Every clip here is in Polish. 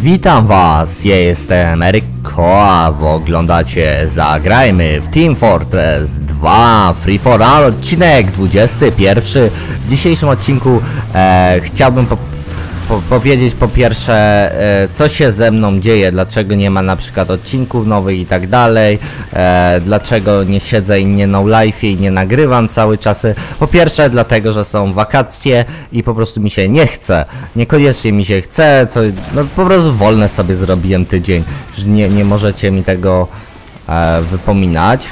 Witam was, ja jestem Eryko, a wy oglądacie Zagrajmy w Team Fortress 2 Free for All, odcinek 21. W dzisiejszym odcinku chciałbym powiedzieć po pierwsze, co się ze mną dzieje, dlaczego nie ma na przykład odcinków nowych i tak dalej, dlaczego nie siedzę i nie no live'ie i nie nagrywam cały czas. Po pierwsze dlatego, że są wakacje i po prostu mi się nie chce, niekoniecznie mi się chce, no po prostu wolne sobie zrobiłem tydzień, że nie możecie mi tego wypominać.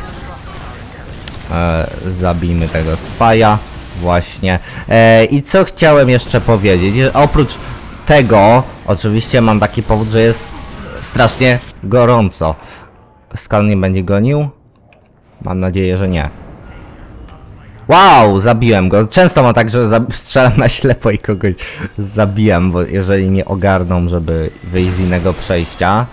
Zabijmy tego spaja. Właśnie. I co chciałem jeszcze powiedzieć? Oprócz tego, oczywiście mam taki powód, że jest strasznie gorąco. Skal nie będzie gonił? Mam nadzieję, że nie. Wow, zabiłem go. Często mam tak, że strzelam na ślepo i kogoś zabijam, bo jeżeli nie ogarną, żeby wyjść z innego przejścia.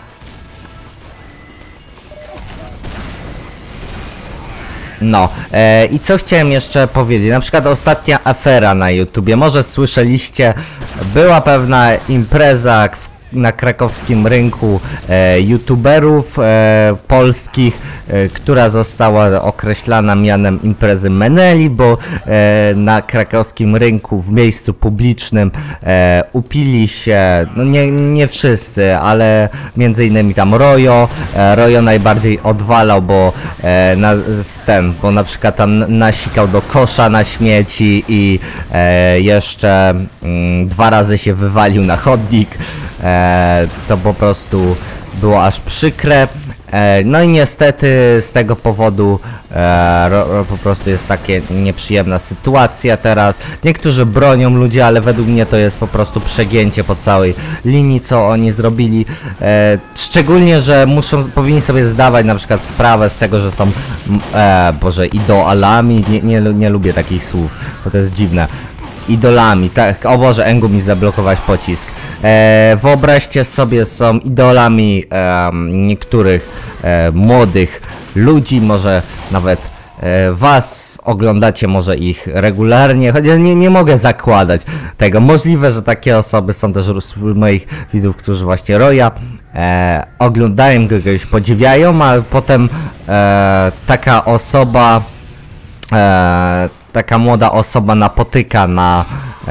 No, i co chciałem jeszcze powiedzieć, na przykład ostatnia afera na YouTubie, może słyszeliście, była pewna impreza na krakowskim rynku youtuberów polskich, która została określana mianem imprezy Meneli, bo na krakowskim rynku w miejscu publicznym upili się, no nie wszyscy, ale między innymi tam Rojo najbardziej odwalał, bo bo na przykład tam nasikał do kosza na śmieci i jeszcze 2 razy się wywalił na chodnik. To po prostu było aż przykre. No i niestety z tego powodu po prostu jest takie nieprzyjemna sytuacja teraz. Niektórzy bronią ludzie, ale według mnie to jest po prostu przegięcie po całej linii, co oni zrobili. Szczególnie, że powinni sobie zdawać na przykład sprawę z tego, że są idolami. Nie lubię takich słów, bo to jest dziwne. Idolami, tak, o Boże, Engu mi zablokowałeś pocisk. Wyobraźcie sobie, są idolami niektórych młodych ludzi, może nawet was oglądacie, może ich regularnie, chociaż nie mogę zakładać tego. Możliwe, że takie osoby są też wśród moich widzów, którzy właśnie Roya oglądają, kogoś podziwiają, a potem taka osoba, taka młoda osoba napotyka na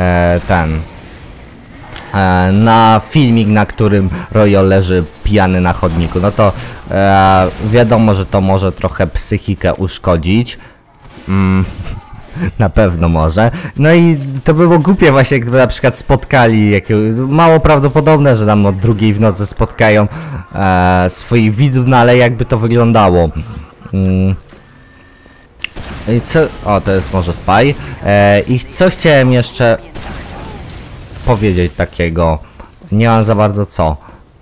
na filmik, na którym Royo leży pijany na chodniku. No to wiadomo, że to może trochę psychikę uszkodzić. Na pewno może. No i to było głupie właśnie, gdyby na przykład spotkali mało prawdopodobne, że tam o 2 w nocy spotkają swoich widzów, no ale jakby to wyglądało. I co? O, to jest może spy. I co chciałem jeszcze powiedzieć takiego, nie mam za bardzo co.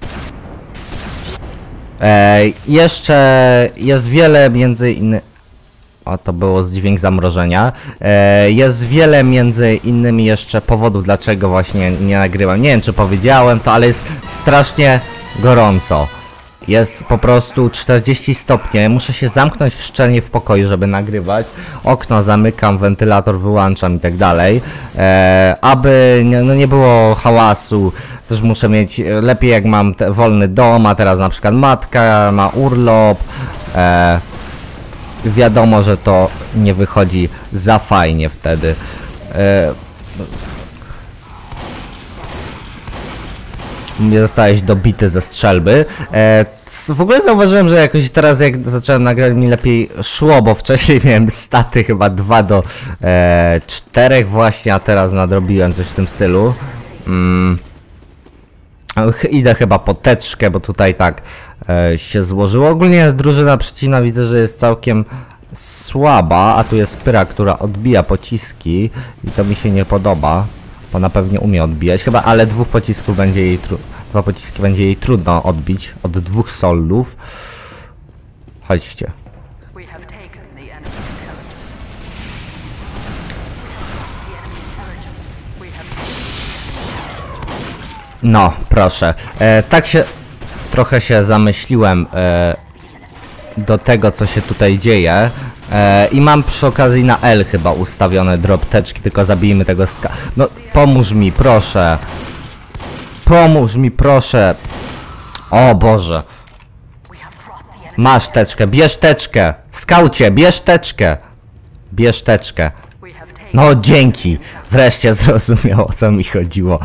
Jeszcze jest wiele między innymi, o, to było dźwięk zamrożenia. Jest wiele między innymi jeszcze powodów, dlaczego właśnie nie nagrywam. Nie wiem, czy powiedziałem to, ale jest strasznie gorąco. Jest po prostu 40 stopni. Muszę się zamknąć szczelnie w pokoju, żeby nagrywać. Okno zamykam, wentylator wyłączam i tak dalej. Aby nie było hałasu. Też muszę mieć lepiej, jak mam wolny dom, a teraz na przykład matka ma urlop. Wiadomo, że to nie wychodzi za fajnie wtedy. Zostałeś dobity ze strzelby. W ogóle zauważyłem, że jakoś teraz jak zacząłem nagrać, mi lepiej szło, bo wcześniej miałem staty chyba 2 do 4 właśnie, a teraz nadrobiłem coś w tym stylu. Idę chyba po teczkę, bo tutaj tak się złożyło. Ogólnie drużyna przeciwna widzę, że jest całkiem słaba, a tu jest Pyra, która odbija pociski i to mi się nie podoba. Ona pewnie umie odbijać, chyba, ale 2 pocisków będzie jej 2 pociski będzie jej trudno odbić od 2 soldów. Chodźcie. No, proszę. Tak się trochę się zamyśliłem do tego, co się tutaj dzieje. I mam przy okazji na L chyba ustawione drop teczki, tylko zabijmy tego No, pomóż mi, proszę. Pomóż mi, proszę. O Boże. Masz teczkę, bierz teczkę. Skaucie, bierz teczkę. Bierz teczkę. No dzięki. Wreszcie zrozumiał, o co mi chodziło.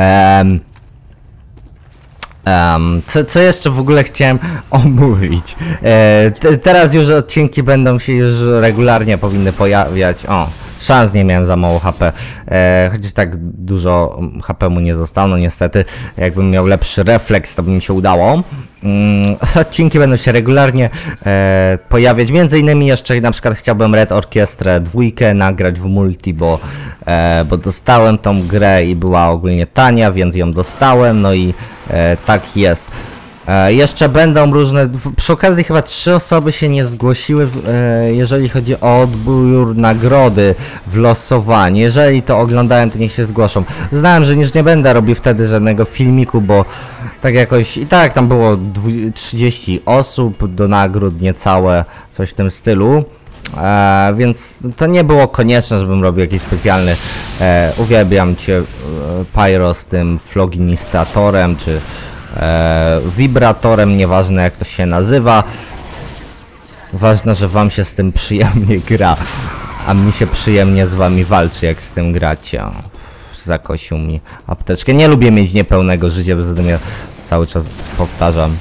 Co jeszcze w ogóle chciałem omówić? Teraz już odcinki będą się już regularnie powinny pojawiać. O, szans nie miałem za mało HP. Chociaż tak dużo HP mu nie zostało, no niestety. Jakbym miał lepszy refleks, to by mi się udało. Odcinki będą się regularnie pojawiać. Między innymi jeszcze na przykład chciałbym Red Orchestrę 2 nagrać w multi, bo dostałem tą grę i była ogólnie tania, więc ją dostałem, no i tak jest. Jeszcze będą różne, przy okazji chyba 3 osoby się nie zgłosiły, jeżeli chodzi o odbiór nagrody w losowanie. Jeżeli to oglądałem, to niech się zgłoszą. Znałem, że już nie będę robił wtedy żadnego filmiku, bo tak jakoś i tak tam było 30 osób do nagród, niecałe, coś w tym stylu. Więc to nie było konieczne, żebym robił jakiś specjalny. Uwielbiam cię, Pyro, z tym floginistatorem, czy wibratorem, nieważne jak to się nazywa. Ważne, że wam się z tym przyjemnie gra, a mi się przyjemnie z wami walczy, jak z tym gracie. O, zakosił mi apteczkę. Nie lubię mieć niepełnego życia, bo zatem ja cały czas powtarzam.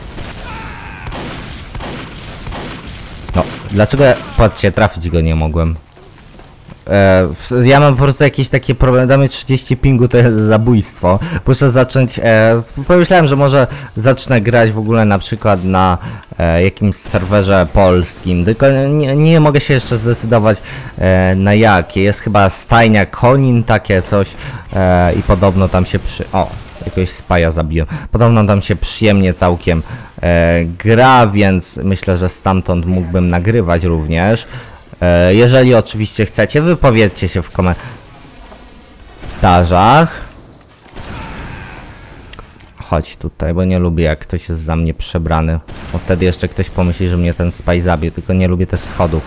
No, dlaczego ja, patrzcie, trafić go nie mogłem? Ja mam po prostu jakieś takie problemy, damy 30 pingu, to jest zabójstwo. Muszę zacząć, pomyślałem, że może zacznę grać w ogóle na przykład na jakimś serwerze polskim, tylko nie mogę się jeszcze zdecydować na jakie. Jest chyba stajnia konin, takie coś i podobno tam się o, jakiegoś spaja zabiłem. Podobno tam się przyjemnie całkiem gra, więc myślę, że stamtąd mógłbym nagrywać również. Jeżeli oczywiście chcecie, wypowiedzcie się w komentarzach. Chodź tutaj, bo nie lubię, jak ktoś jest za mnie przebrany. Bo wtedy jeszcze ktoś pomyśli, że mnie ten spaj zabił, tylko nie lubię też schodów.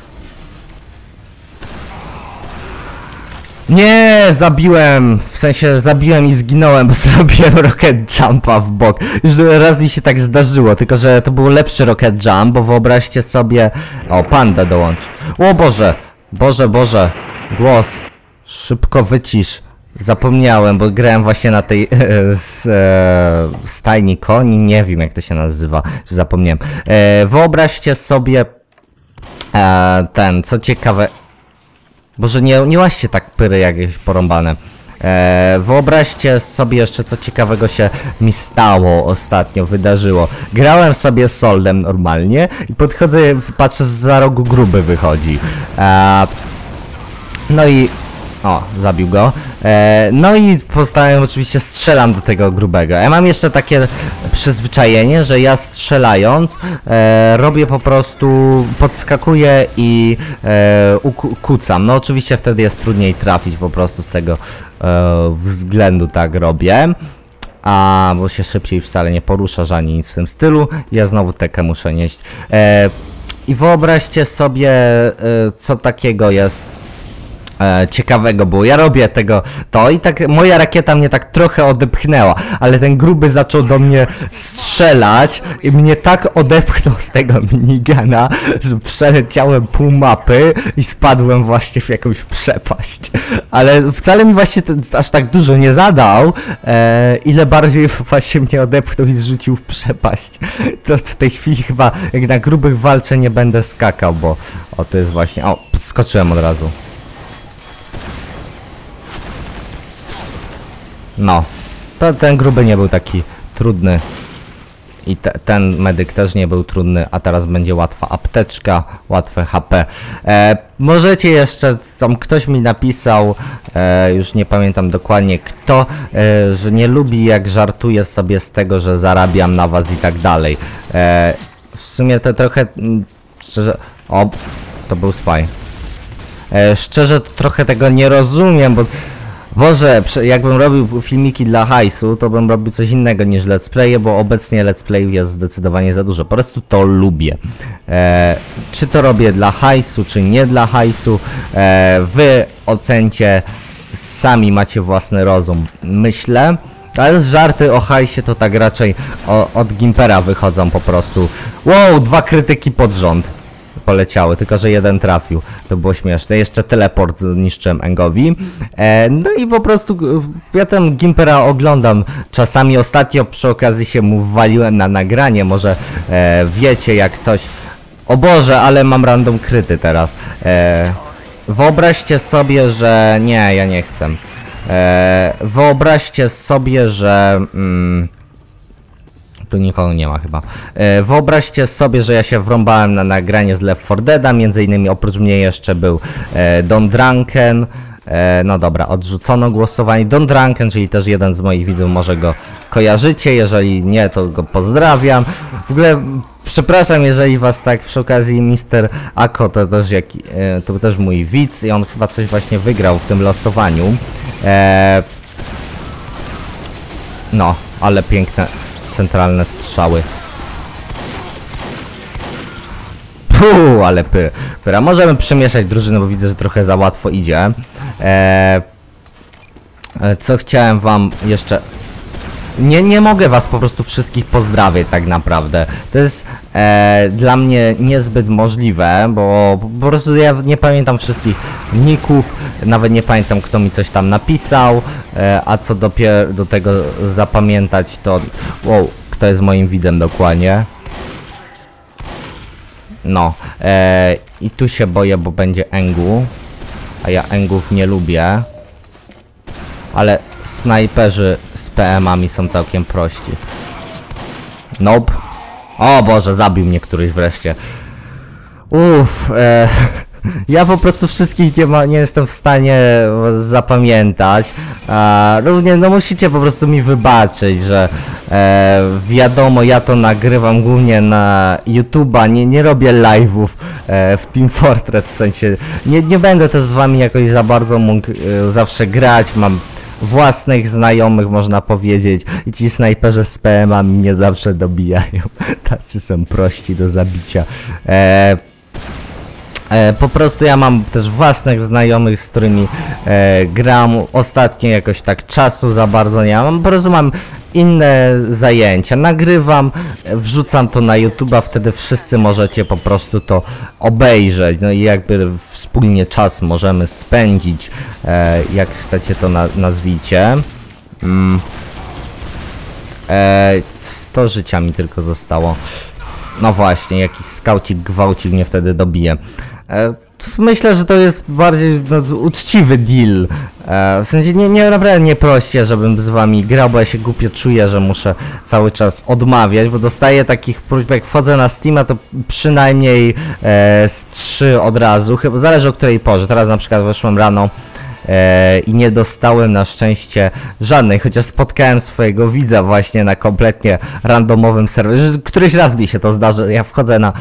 Nie, zabiłem, w sensie zabiłem i zginąłem, bo zrobiłem rocket jumpa w bok. Już raz mi się tak zdarzyło, tylko że to był lepszy rocket jump, bo wyobraźcie sobie... O, panda dołączy. O Boże, Boże, głos. Szybko wycisz. Zapomniałem, bo grałem właśnie na tej stajni koni, nie wiem jak to się nazywa, że zapomniałem. Wyobraźcie sobie co ciekawe... Boże, nie łaźcie tak pyry jakieś porąbane. Wyobraźcie sobie jeszcze, co ciekawego się mi stało ostatnio, wydarzyło. Grałem sobie z Soldem normalnie i podchodzę, patrzę, za rogu gruby wychodzi. No i... O, zabił go. No i postałem, oczywiście strzelam do tego grubego. Ja mam jeszcze takie przyzwyczajenie, że ja strzelając robię po prostu, podskakuję i kucam. No oczywiście wtedy jest trudniej trafić po prostu z tego względu tak robię. Bo się szybciej wcale nie poruszasz ani nic w tym stylu. Ja znowu tekę muszę nieść. I wyobraźcie sobie, co takiego jest ciekawego było. Ja robię to i tak moja rakieta mnie tak trochę odepchnęła, ale ten gruby zaczął do mnie strzelać i mnie tak odepchnął z tego minigana, że przeleciałem pół mapy i spadłem właśnie w jakąś przepaść. Ale wcale mi właśnie aż tak dużo nie zadał, ile bardziej właśnie mnie odepchnął i zrzucił w przepaść. To w tej chwili chyba jak na grubych walczę nie będę skakał, bo to jest właśnie... O, skoczyłem od razu. No, ten gruby nie był taki trudny i ten medyk też nie był trudny, a teraz będzie łatwa apteczka, łatwe HP. Możecie jeszcze, tam ktoś mi napisał, już nie pamiętam dokładnie kto, że nie lubi jak żartuję sobie z tego, że zarabiam na was i tak dalej. W sumie to trochę, szczerze, o, to był spy. Szczerze to trochę tego nie rozumiem, bo Boże, jakbym robił filmiki dla hajsu, to bym robił coś innego niż let's playe, bo obecnie let's playów jest zdecydowanie za dużo. Po prostu to lubię. Czy to robię dla hajsu, czy nie dla hajsu, wy ocencie, sami macie własny rozum. Myślę, Ale żarty o hajsie to tak raczej od Gimpera wychodzą po prostu. Wow, 2 krytyki pod rząd poleciały, tylko że jeden trafił. To było śmieszne. Jeszcze teleport zniszczyłem Engowi. No i po prostu ja ten Gimpera oglądam czasami. Ostatnio przy okazji się mu wwaliłem na nagranie. Może wiecie jak coś... O Boże, ale mam random kryty teraz. Wyobraźcie sobie, że... Nie, ja nie chcę. Wyobraźcie sobie, że... Tu nikogo nie ma chyba. Wyobraźcie sobie, że ja się wrąbałem na nagranie z Left 4 Deada, między innymi oprócz mnie jeszcze był Don Drunken. No dobra, odrzucono głosowanie. Don Drunken, czyli też jeden z moich widzów, może go kojarzycie, jeżeli nie, to go pozdrawiam. W ogóle przepraszam, jeżeli was tak przy okazji Mr. Ako, to też mój widz i on chyba coś właśnie wygrał w tym losowaniu. No, ale piękne centralne strzały. Puh, ale pyra. Możemy przemieszać drużynę, bo widzę, że trochę za łatwo idzie. Co chciałem wam jeszcze... Nie mogę was po prostu wszystkich pozdrawiać tak naprawdę. To jest dla mnie niezbyt możliwe, bo po prostu ja nie pamiętam wszystkich ników, nawet nie pamiętam kto mi coś tam napisał, a co dopiero do tego zapamiętać to... Wow, kto jest moim widzem dokładnie. No, i tu się boję, bo będzie Engu, a ja Engów nie lubię, ale snajperzy z PM-ami są całkiem prości. Nope. O Boże, zabił mnie któryś wreszcie. Uff, ja po prostu wszystkich nie jestem w stanie zapamiętać. Równie, no musicie po prostu mi wybaczyć, że wiadomo, ja to nagrywam głównie na YouTube'a, nie robię live'ów w Team Fortress, w sensie nie będę też z wami jakoś za bardzo mógł zawsze grać, mam własnych znajomych, można powiedzieć, i ci snajperzy z PM-ami nie zawsze dobijają, tacy są prości do zabicia. Po prostu ja mam też własnych znajomych, z którymi gram. Ostatnio jakoś tak czasu za bardzo nie mam, po prostu mam inne zajęcia. Nagrywam, wrzucam to na YouTube'a, wtedy wszyscy możecie po prostu to obejrzeć. No i jakby wspólnie czas możemy spędzić, jak chcecie to nazwijcie. 100 życia mi tylko zostało. No właśnie, jakiś skaucik, gwałcik mnie wtedy dobije. Myślę, że to jest bardziej uczciwy deal. W sensie naprawdę nie proście, żebym z wami grał, bo ja się głupio czuję, że muszę cały czas odmawiać, bo dostaję takich próśb, jak wchodzę na Steama, to przynajmniej z 3 od razu, chyba zależy o której porze. Teraz na przykład weszłem rano i nie dostałem na szczęście żadnej, chociaż spotkałem swojego widza właśnie na kompletnie randomowym serwerze. Któryś raz mi się to zdarzy, ja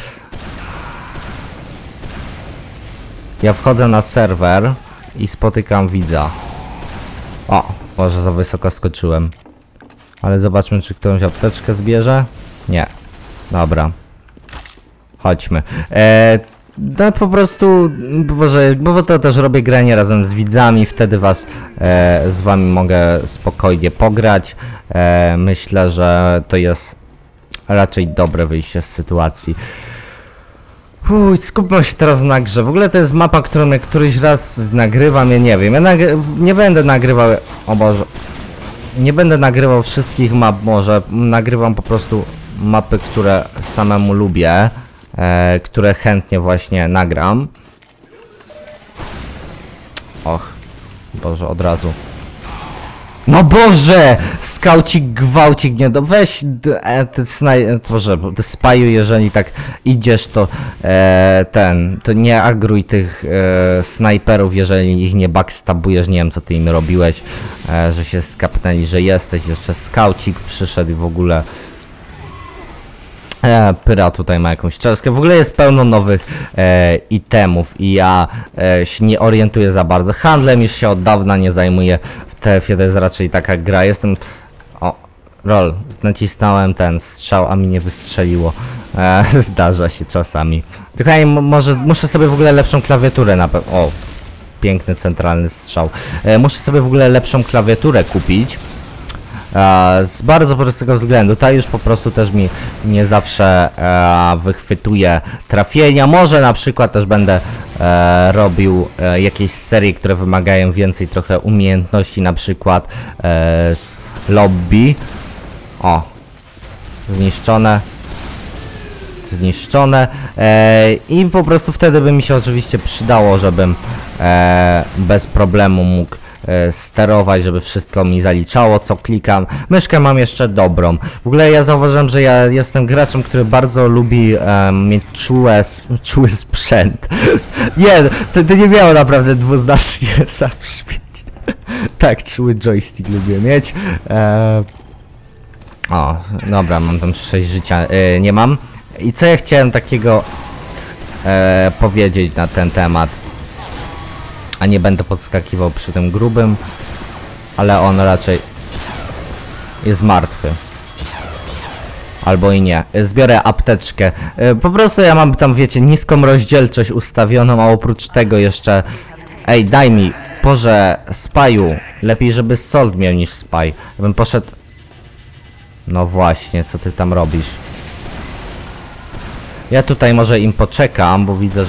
wchodzę na serwer i spotykam widza. O, może za wysoko skoczyłem. Ale zobaczmy, czy którąś apteczkę zbierze. Nie. Dobra. Chodźmy. No po prostu, bo to też robię granie razem z widzami, wtedy z wami mogę spokojnie pograć. Myślę, że to jest raczej dobre wyjście z sytuacji. Skupmy się teraz na grze. W ogóle to jest mapa, którą jak któryś raz nagrywam, ja nie wiem. Ja nie będę nagrywał... O Boże. Nie będę nagrywał wszystkich map, może. Nagrywam po prostu mapy, które samemu lubię. Które chętnie właśnie nagram. Och. Boże, od razu. No Boże! Skaucik, gwałcik, nie do... Weź... Boże, ty spaju, jeżeli tak idziesz, to to nie agruj tych snajperów, jeżeli ich nie backstabujesz, nie wiem co ty im robiłeś, że się skapnęli, że jesteś, jeszcze skaucik przyszedł i w ogóle... Pyra tutaj ma jakąś czaskę. W ogóle jest pełno nowych itemów i ja się nie orientuję za bardzo. Handlem już się od dawna nie zajmuję. W TF-ie to jest raczej taka gra. Jestem... O, rol. Nacisnąłem ten strzał, a mi nie wystrzeliło. Zdarza się czasami. Tylko ja może muszę sobie w ogóle lepszą klawiaturę na pewno... O, piękny centralny strzał. Muszę sobie w ogóle lepszą klawiaturę kupić. Z bardzo prostego względu, ta już po prostu też mi nie zawsze wychwytuje trafienia. Może na przykład też będę robił jakieś serie, które wymagają więcej trochę umiejętności, na przykład z lobby. O, zniszczone. I po prostu wtedy by mi się oczywiście przydało, żebym bez problemu mógł sterować, żeby wszystko mi zaliczało, co klikam. Myszkę mam jeszcze dobrą. W ogóle ja zauważyłem, że ja jestem graczem, który bardzo lubi mieć czuły sprzęt. Nie, to nie miało naprawdę dwuznacznie zabrzmieć. Tak, czuły joystick lubię mieć. O, dobra, mam tam 6 życia, nie mam. I co ja chciałem takiego powiedzieć na ten temat? A nie będę podskakiwał przy tym grubym, ale on raczej jest martwy. Albo i nie. Zbiorę apteczkę. Po prostu ja mam tam, wiecie, niską rozdzielczość ustawioną, a oprócz tego jeszcze... Ej, daj mi, Boże, Spaju. Lepiej, żeby Salt miał niż Spy. Bym poszedł... No właśnie, co ty tam robisz? Ja tutaj może im poczekam, bo widzę,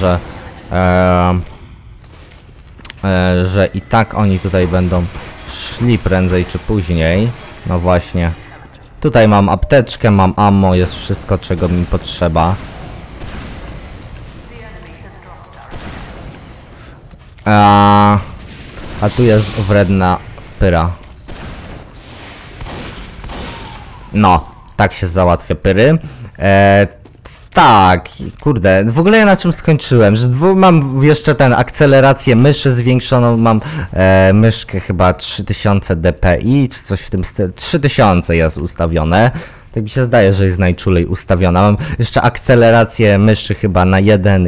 że i tak oni tutaj będą szli prędzej czy później. No właśnie. Tutaj mam apteczkę, mam ammo, jest wszystko, czego mi potrzeba. A tu jest wredna pyra. No, tak się załatwia pyry. Tak, kurde, w ogóle ja na czym skończyłem, że mam jeszcze ten akcelerację myszy zwiększoną, mam myszkę chyba 3000 dpi, czy coś w tym stylu, 3000 jest ustawione, tak mi się zdaje, że jest najczulej ustawiona. Mam jeszcze akcelerację myszy chyba na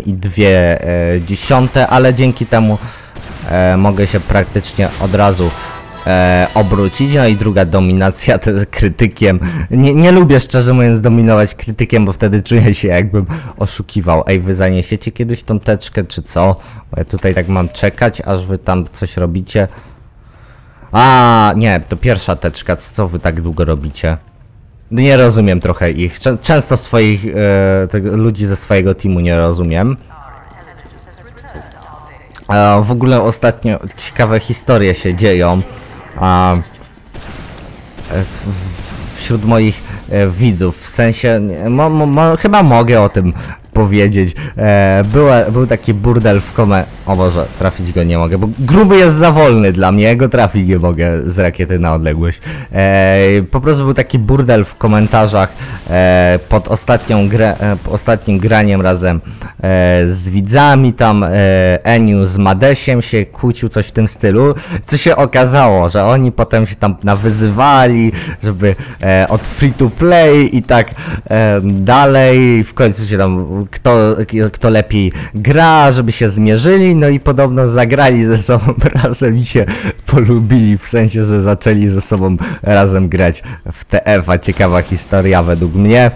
1,2, ale dzięki temu mogę się praktycznie od razu obrócić. No i druga dominacja to krytykiem. Nie lubię, szczerze mówiąc, dominować krytykiem, bo wtedy czuję się, jakbym oszukiwał. Ej, wy zaniesiecie kiedyś tą teczkę, czy co? Bo ja tutaj tak mam czekać, aż wy tam coś robicie. A, nie, to pierwsza teczka. Co wy tak długo robicie? Nie rozumiem trochę ich. Często swoich ludzi ze swojego teamu nie rozumiem. W ogóle ostatnio ciekawe historie się dzieją wśród moich widzów, w sensie, chyba mogę o tym powiedzieć. Był taki burdel w O Boże, trafić go nie mogę, bo gruby jest za wolny dla mnie, ja go trafić nie mogę z rakiety na odległość. Po prostu był taki burdel w komentarzach pod ostatnim graniem razem z widzami, tam Eniu z Madesiem się kłócił, coś w tym stylu, co się okazało, że oni potem się tam nawyzywali, żeby od free to play i tak dalej, w końcu się tam kto lepiej gra, żeby się zmierzyli, no i podobno zagrali ze sobą razem i się polubili, w sensie, że zaczęli ze sobą razem grać w TF-a. Ciekawa historia według mnie.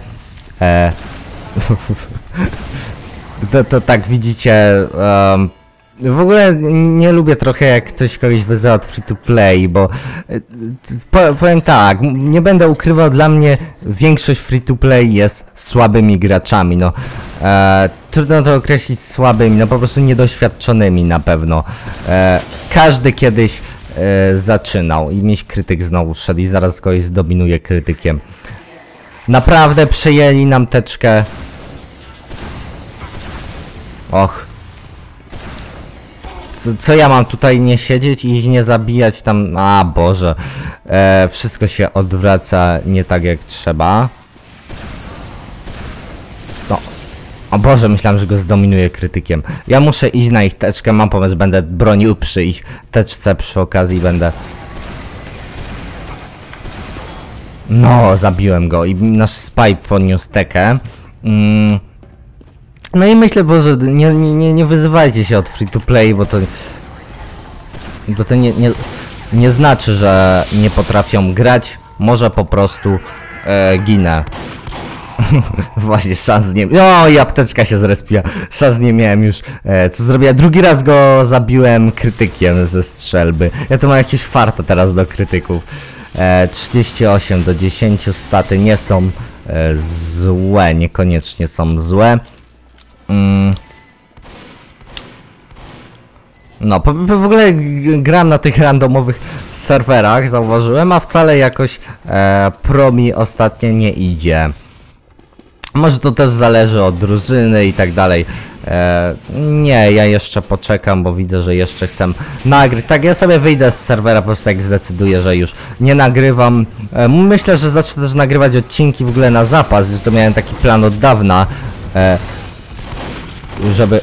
To tak widzicie, w ogóle nie lubię trochę, jak ktoś kogoś wyzywa od free to play, bo powiem tak, nie będę ukrywał, dla mnie większość free to play jest słabymi graczami, no trudno to określić słabymi, no po prostu niedoświadczonymi na pewno. Każdy kiedyś zaczynał i mieć krytyk znowu wszedł i zaraz kogoś zdominuje krytykiem. Naprawdę przejęli nam teczkę. Och. Co ja mam tutaj nie siedzieć i ich nie zabijać tam? A Boże. Wszystko się odwraca nie tak jak trzeba. No. O Boże, myślałem, że go zdominuję krytykiem. Ja muszę iść na ich teczkę, mam pomysł, będę bronił przy ich teczce, przy okazji będę... No, zabiłem go i nasz spy podniósł tekę. No i myślę, Boże, nie wyzywajcie się od free to play, bo to nie znaczy, że nie potrafią grać. Może po prostu ginę. Właśnie, szans nie... O, i apteczka się zrespiła. Szans nie miałem już, co zrobiłem. Drugi raz go zabiłem krytykiem ze strzelby. Ja tu mam jakieś farta teraz do krytyków. 38 do 10 staty nie są złe, niekoniecznie są złe. No, w ogóle gram na tych randomowych serwerach, zauważyłem, a wcale jakoś pro mi ostatnio nie idzie. Może to też zależy od drużyny i tak dalej. Nie, ja jeszcze poczekam, bo widzę, że jeszcze chcę nagrać. Tak, ja sobie wyjdę z serwera po prostu jak zdecyduję, że już nie nagrywam. Myślę, że zacznę też nagrywać odcinki w ogóle na zapas. Już to miałem taki plan od dawna, żeby...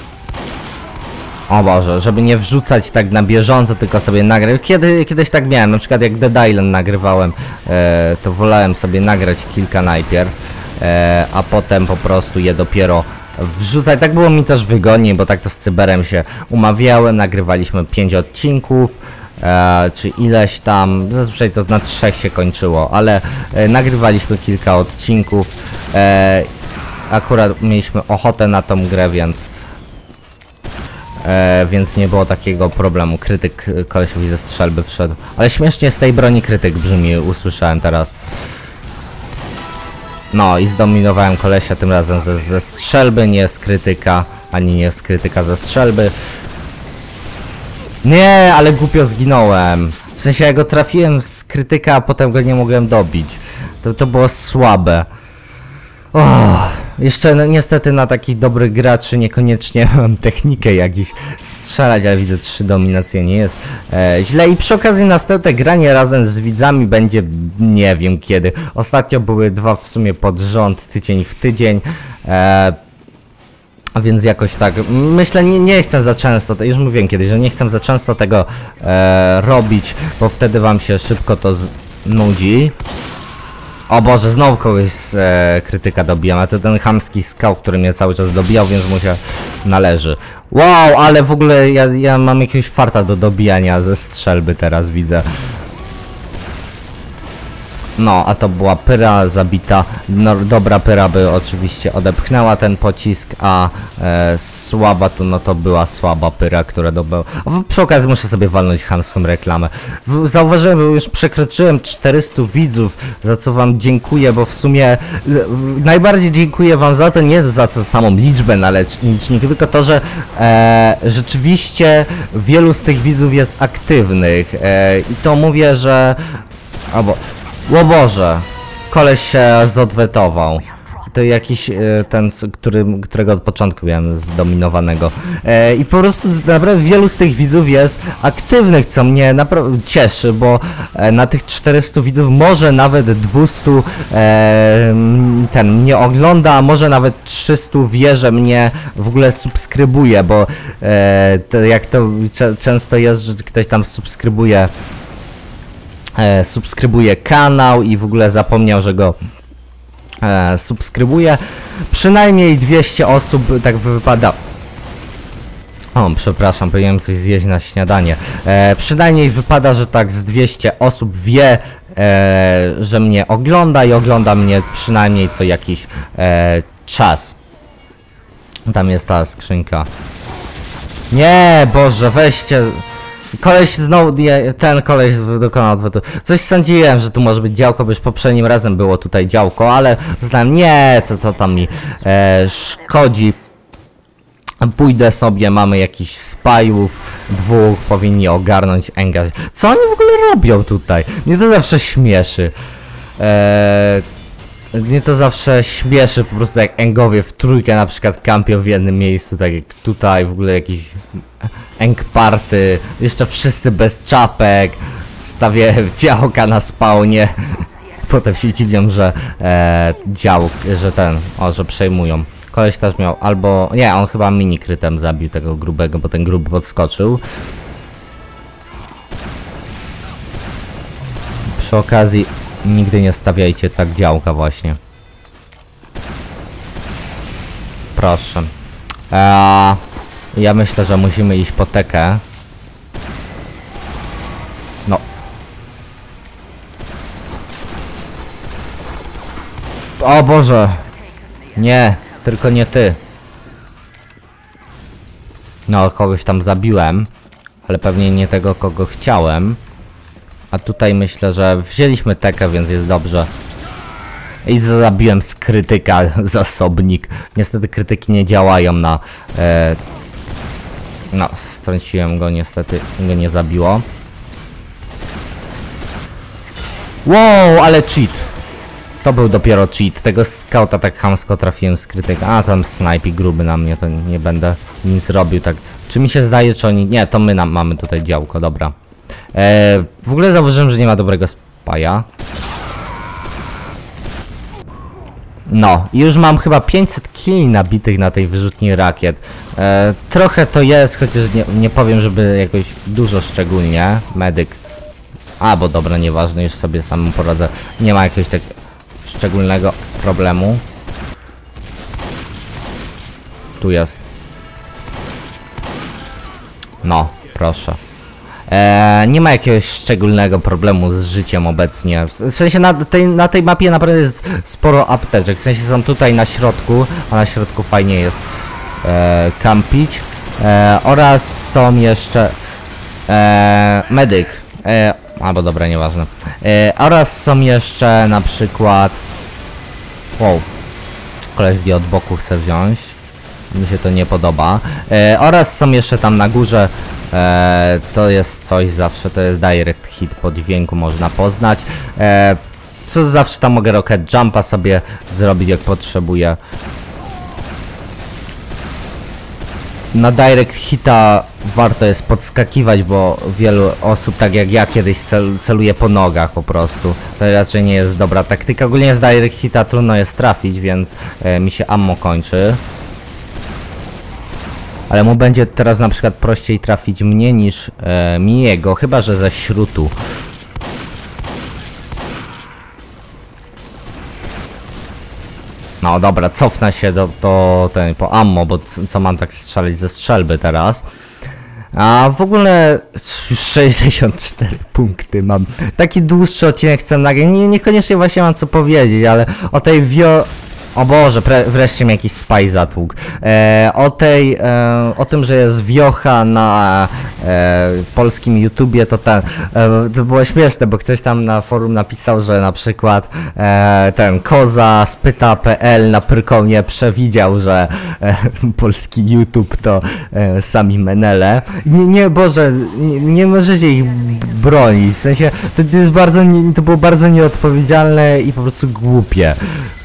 O Boże, żeby nie wrzucać tak na bieżąco, tylko sobie nagrać. Kiedyś tak miałem, na przykład jak Dead Island nagrywałem, to wolałem sobie nagrać kilka najpierw, a potem po prostu je dopiero wrzucać. Tak było mi też wygodniej, bo tak to z Cyberem się umawiałem, nagrywaliśmy 5 odcinków, czy ileś tam, zazwyczaj to na 3 się kończyło, ale nagrywaliśmy kilka odcinków, akurat mieliśmy ochotę na tą grę, więc nie było takiego problemu. Krytyk kolesiowi ze strzelby wszedł. Ale śmiesznie z tej broni krytyk brzmi, usłyszałem teraz. No i zdominowałem kolesia tym razem ze strzelby, nie z krytyka, ani nie z krytyka ze strzelby. Nie, ale głupio zginąłem. W sensie ja go trafiłem z krytyka, a potem go nie mogłem dobić. To było słabe. Jeszcze no, niestety na takich dobrych graczy niekoniecznie mam technikę jakiś strzelać, ale widzę 3 dominacje nie jest źle. I przy okazji następne granie razem z widzami będzie nie wiem kiedy. Ostatnio były 2 w sumie pod rząd, tydzień w tydzień. A więc jakoś tak, myślę, nie chcę za często, już mówiłem kiedyś, że nie chcę za często tego robić, bo wtedy wam się szybko to nudzi. O Boże, znowu kogoś z krytyka dobijam, a to ten chamski skał, który mnie cały czas dobijał, więc mu się należy. Wow, ale w ogóle ja mam jakiegoś farta do dobijania ze strzelby teraz, widzę. No, a to była pyra zabita. No, dobra pyra by oczywiście odepchnęła ten pocisk, a słaba to była słaba pyra, która dobyła. Przy okazji muszę sobie walnąć chamską reklamę. Zauważyłem, że już przekroczyłem 400 widzów, za co wam dziękuję, bo w sumie najbardziej dziękuję wam za to, nie za co samą liczbę na liczniku, tylko to, że rzeczywiście wielu z tych widzów jest aktywnych. I to mówię, że... O Boże, koleś się zodwetował. To jakiś ten, którego od początku miałem zdominowanego. I po prostu naprawdę wielu z tych widzów jest aktywnych, co mnie naprawdę cieszy, bo na tych 400 widzów może nawet 200 mnie ogląda, a może nawet 300 wie, że mnie w ogóle subskrybuje, bo jak to często jest, że ktoś tam subskrybuje kanał i w ogóle zapomniał, że go subskrybuje. Przynajmniej 200 osób tak wypada. O, przepraszam, powinienem coś zjeść na śniadanie. Przynajmniej wypada, że tak z 200 osób wie, że mnie ogląda i ogląda mnie przynajmniej co jakiś czas. Tam jest ta skrzynka. Nie, Boże, weźcie... Koleś znowu, ten koleś dokonał odwrotu. Coś sądziłem, że tu może być działko, bo już poprzednim razem było tutaj działko, ale uznałem, nie, co tam mi szkodzi. Pójdę sobie, mamy jakichś spajów, 2 powinni ogarnąć engage. Co oni w ogóle robią tutaj? Mnie to zawsze śmieszy. Mnie to zawsze śmieszy po prostu, jak engowie w trójkę na przykład kampią w jednym miejscu, tak jak tutaj, w ogóle jakiś eng party, jeszcze wszyscy bez czapek, stawię działka na spawnie, potem się dziwią, że że przejmują. Koleś też miał, albo, nie, on chyba mini krytem zabił tego grubego, bo ten gruby podskoczył. Przy okazji nigdy nie stawiajcie tak działka właśnie. Proszę. Ja myślę, że musimy iść po tekę. No. O Boże. Nie, tylko nie ty. No, kogoś tam zabiłem. Ale pewnie nie tego, kogo chciałem. A tutaj myślę, że wzięliśmy tekę, więc jest dobrze. I zabiłem z krytyka zasobnik. Niestety krytyki nie działają na... no, strąciłem go, niestety go nie zabiło. Wow, ale cheat. To był dopiero cheat. Tego skauta tak chamsko trafiłem z krytyka. A, tam snajpi gruby na mnie, to nie będę nic robił tak. Czy mi się zdaje, czy oni... Nie, to my mamy tutaj działko, dobra. W ogóle zauważyłem, że nie ma dobrego spaja. No, już mam chyba 500 killi nabitych na tej wyrzutni rakiet. Trochę to jest, chociaż nie powiem, żeby jakoś dużo szczególnie. Medyk. A, bo dobra, nieważne, już sobie sam poradzę. Nie ma jakiegoś tak szczególnego problemu. Tu jest. No, proszę. Nie ma jakiegoś szczególnego problemu z życiem obecnie. W sensie na tej mapie naprawdę jest sporo apteczek. W sensie są tutaj na środku, a na środku fajnie jest kampić. Oraz są jeszcze medyk. Albo dobra, nieważne. Oraz są jeszcze na przykład... Wow. Koleś mnie od boku chce wziąć. Mi się to nie podoba. Oraz są jeszcze tam na górze. To jest coś zawsze, to jest direct hit po dźwięku, można poznać. Co zawsze tam mogę rocket jumpa sobie zrobić, jak potrzebuję. Na direct hita warto jest podskakiwać, bo wielu osób, tak jak ja kiedyś, celuje po nogach po prostu. To raczej nie jest dobra taktyka. Ogólnie z direct hita trudno jest trafić, więc mi się ammo kończy. Ale mu będzie teraz na przykład prościej trafić mnie niż mi jego, chyba że ze śrutu. No dobra, cofnę się po ammo, bo co mam tak strzelić ze strzelby teraz. A w ogóle 64 punkty mam. Taki dłuższy odcinek chcę nagrać. Niekoniecznie właśnie mam co powiedzieć, ale o tej O Boże, wreszcie mnie jakiś spaj zatłukł. O tym, że jest wiocha na polskim YouTubie, to było śmieszne, bo ktoś tam na forum napisał, że na przykład ten Koza z pyta.pl na Pyrkonie przewidział, że polski YouTube to sami menele. Boże, nie możecie ich bronić, w sensie to było bardzo nieodpowiedzialne i po prostu głupie.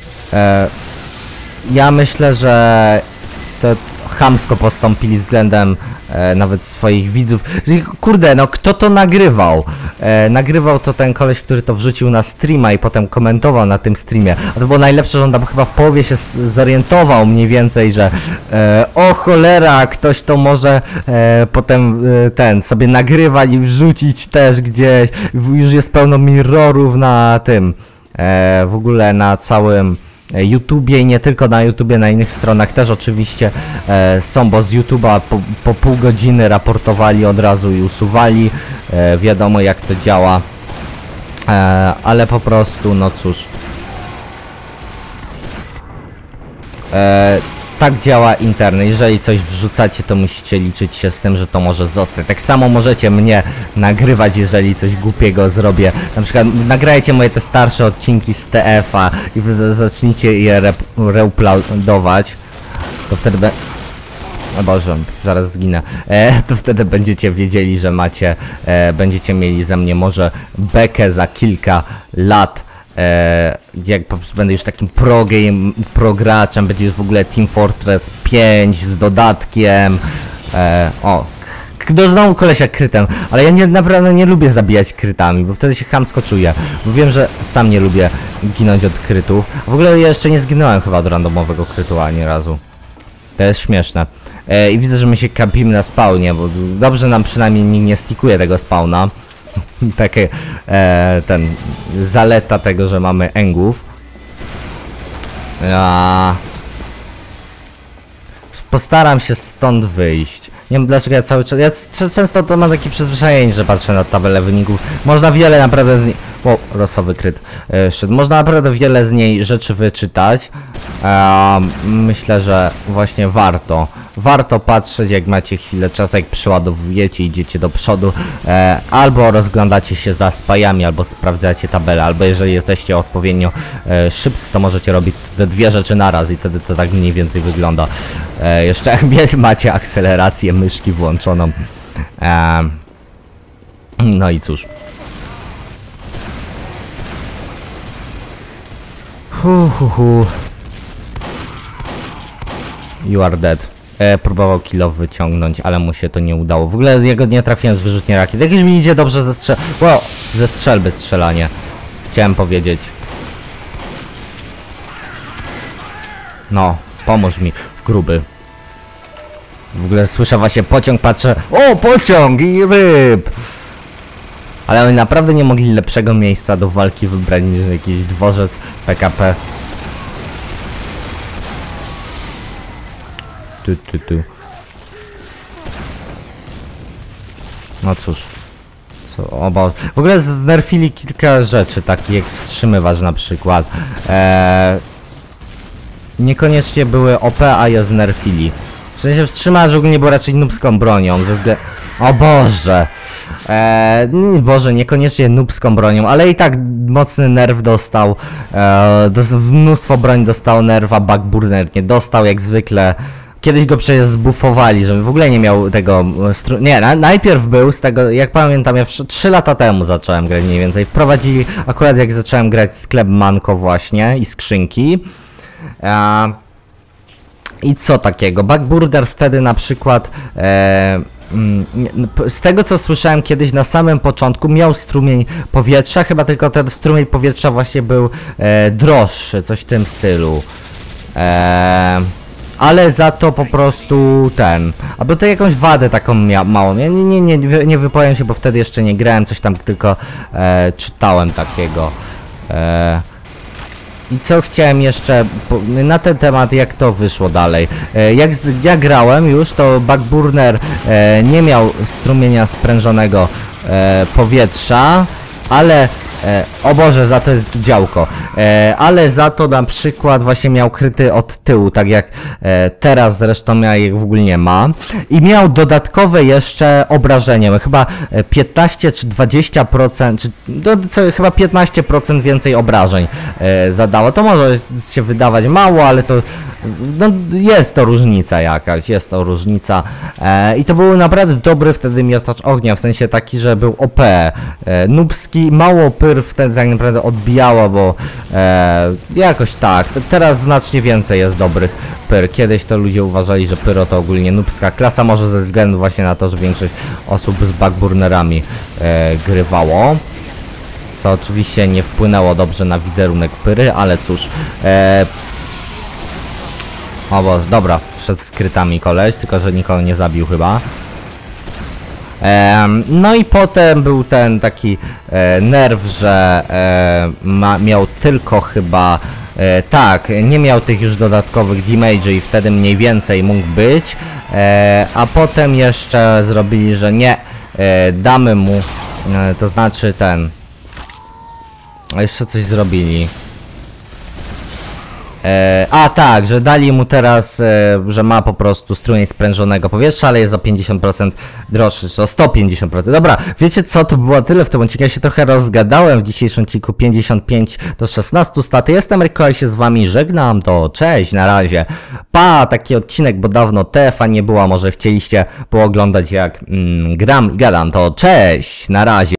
Ja myślę, że to chamsko postąpili względem nawet swoich widzów. Kurde, no kto to nagrywał? Nagrywał to ten koleś, który to wrzucił na streama i potem komentował na tym streamie. A to było najlepsze, że on tam chyba w połowie się zorientował mniej więcej, że o cholera, ktoś to może potem sobie nagrywać i wrzucić też gdzieś. Już jest pełno mirrorów na tym. W ogóle na całym YouTubie i nie tylko na YouTubie, na innych stronach też oczywiście są, bo z YouTube'a po pół godziny raportowali od razu i usuwali. Wiadomo jak to działa, ale po prostu no cóż. Tak działa internet. Jeżeli coś wrzucacie, to musicie liczyć się z tym, że to może zostać. Tak samo możecie mnie nagrywać, jeżeli coś głupiego zrobię. Na przykład nagrajcie moje te starsze odcinki z TF-a i wy zacznijcie je reuploadować. To wtedy o Boże, zaraz zginę. To wtedy będziecie wiedzieli, że będziecie mieli ze mnie może bekę za kilka lat. Jak będę już takim pro graczem, będzie już w ogóle Team Fortress 5 z dodatkiem. Znowu kolesia krytem, ale ja naprawdę nie lubię zabijać krytami, bo wtedy się chamsko czuję. Bo wiem, że sam nie lubię ginąć od krytów. W ogóle ja jeszcze nie zginąłem chyba od randomowego krytu ani razu. To jest śmieszne. I widzę, że my się kampimy na spawnie, bo dobrze nam przynajmniej nikt nie stikuje tego spawna. Takie zaleta tego, że mamy engów. Postaram się stąd wyjść. Nie wiem dlaczego ja cały czas... Ja często to mam takie przyzwyczajenie, że patrzę na tabelę wyników. Można wiele naprawdę O, losowy kryt. Można naprawdę wiele z niej rzeczy wyczytać. Myślę, że właśnie warto patrzeć, jak macie chwilę czasu, jak przeładowujecie, idziecie do przodu, albo rozglądacie się za spajami, albo sprawdzacie tabelę, albo jeżeli jesteście odpowiednio szybcy, to możecie robić te dwie rzeczy naraz i wtedy to tak mniej więcej wygląda. Jeszcze jak macie akcelerację myszki włączoną. No i cóż. You are dead. Próbował kill wyciągnąć, ale mu się to nie udało. W ogóle jego nie trafiłem z wyrzutnia rakiet. Jakieś mi idzie dobrze ze strzelby strzelanie. Chciałem powiedzieć. No, pomóż mi, gruby. W ogóle słyszę właśnie pociąg, patrzę. O, pociąg i ryb! Ale oni naprawdę nie mogli lepszego miejsca do walki wybrać niż jakiś dworzec PKP. No cóż. W ogóle znerfili kilka rzeczy, takich jak wstrzymywacz na przykład. Niekoniecznie były OP, a je znerfili. W sensie wstrzymacz ogólnie był raczej nubską bronią, O Boże! Boże, niekoniecznie nubską bronią, ale i tak mocny nerw dostał. Mnóstwo broni dostał nerwa, Backburner nie dostał jak zwykle. Kiedyś go przecież zbufowali, żeby w ogóle nie miał tego... najpierw był z tego, jak pamiętam, ja 3 lata temu zacząłem grać mniej więcej. Wprowadzili, akurat jak zacząłem grać sklep Manko właśnie i skrzynki. I co takiego? Backburner wtedy na przykład... z tego co słyszałem kiedyś na samym początku miał strumień powietrza, chyba tylko ten strumień powietrza właśnie był droższy, coś w tym stylu. Ale za to po prostu albo to jakąś wadę taką małą. Ja nie wypowiem się, bo wtedy jeszcze nie grałem, coś tam tylko czytałem takiego. I co chciałem jeszcze na ten temat, jak to wyszło dalej. Jak ja grałem już, to Backburner nie miał strumienia sprężonego powietrza, ale o Boże, za to jest działko. Ale za to na przykład właśnie miał kryty od tyłu, tak jak teraz zresztą jak w ogóle nie ma. I miał dodatkowe jeszcze obrażenie, chyba 15 czy 20%, czy chyba 15% więcej obrażeń zadało. To może się wydawać mało, ale to no, jest to różnica jakaś, jest to różnica. I to był naprawdę dobry wtedy miotacz ognia, w sensie taki, że był OP. Nubski, mało pyr wtedy tak naprawdę odbijało, bo jakoś tak. Teraz znacznie więcej jest dobrych pyr. Kiedyś to ludzie uważali, że pyro to ogólnie nubska klasa, może ze względu właśnie na to, że większość osób z backburnerami grywało. Co oczywiście nie wpłynęło dobrze na wizerunek pyry, ale cóż. O bo, dobra, wszedł z krytami koleś, tylko że nikogo nie zabił chyba. No i potem był ten taki nerw, że miał tylko chyba, tak, nie miał tych już dodatkowych damage'y i wtedy mniej więcej mógł być, a potem jeszcze zrobili, że nie, damy mu, to znaczy jeszcze coś zrobili. A tak, że dali mu teraz, że ma po prostu strumień sprężonego powietrza, ale jest o 50% droższy, czy o 150%. Dobra, wiecie co, to było tyle w tym odcinku, ja się trochę rozgadałem w dzisiejszym odcinku 55 do 16 staty. Jestem Ryko i się z wami żegnam, to cześć, na razie. Pa, taki odcinek, bo dawno TF-a nie było, może chcieliście pooglądać jak gram i gadam, to cześć, na razie.